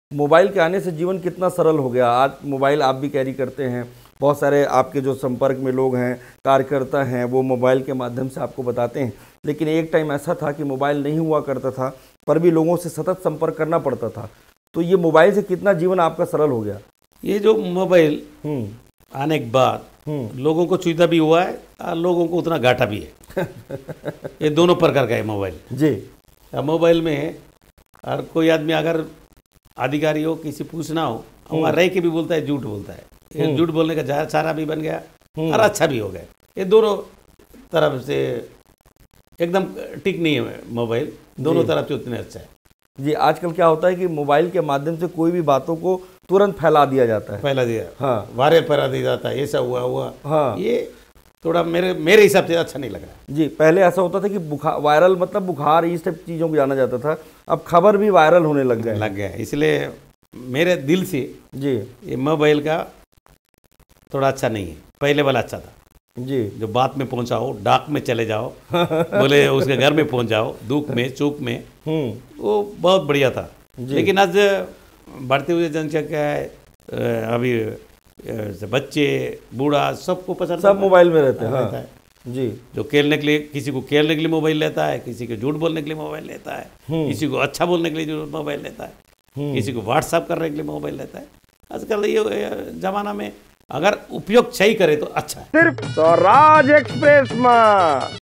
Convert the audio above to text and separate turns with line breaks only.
Mobile के आने से जीवन कितना सरल हो गया। आज मोबाइल आप भी कैरी करते हैं, बहुत सारे आपके जो संपर्क में लोग हैं, कार्यकर्ता हैं, वो मोबाइल के माध्यम से आपको बताते हैं। लेकिन एक टाइम ऐसा था कि मोबाइल नहीं हुआ करता था, पर भी लोगों से सतत संपर्क करना पड़ता था। तो ये मोबाइल से कितना जीवन आपका सरल हो गया।
ये जो मोबाइल आने के बाद लोगों को सुविधा भी हुआ है और लोगों को उतना घाटा भी है। ये दोनों प्रकार का है मोबाइल जी। मोबाइल में और कोई आदमी अगर अधिकारी हो, किसी पूछना हो, वहाँ रह के भी बोलता है, झूठ बोलता है। ये झूठ बोलने का सारा भी बन गया और अच्छा भी हो गया। ये दोनों तरफ से एकदम ठीक नहीं है मोबाइल, दोनों तरफ से उतने अच्छा है
जी। आजकल क्या होता है कि मोबाइल के माध्यम से कोई भी बातों को तुरंत फैला दिया जाता है,
फैला दिया, हाँ, वायरल फैला दिया जाता है, ऐसा हुआ, हाँ। ये थोड़ा मेरे हिसाब से अच्छा नहीं लग रहा
जी। पहले ऐसा होता था कि वायरल मतलब बुखार, इस सब चीज़ों को जाना जाता था, अब खबर भी वायरल होने लग गया।
इसलिए मेरे दिल से जी ये मोबाइल का थोड़ा अच्छा नहीं है। पहले वाला अच्छा था जी, जो बात में पहुंचाओ, डाक में चले जाओ, बोले उसके घर में पहुंच जाओ, दुख में चूक में, वो बहुत बढ़िया था। लेकिन आज बढ़ते हुए जनसंख्या है, अभी बच्चे बूढ़ा सबको पसंद,
सब मोबाइल में रहते हैं, हाँ। जी।
जो खेलने के लिए, किसी को खेलने के लिए मोबाइल लेता है, किसी को झूठ बोलने के लिए मोबाइल लेता है, किसी को अच्छा बोलने के लिए मोबाइल लेता है, किसी को व्हाट्सएप करने के लिए मोबाइल लेता है। आजकल ये जमाना में अगर उपयोग सही करे तो अच्छा है।
सिर्फ स्वराज एक्सप्रेस में।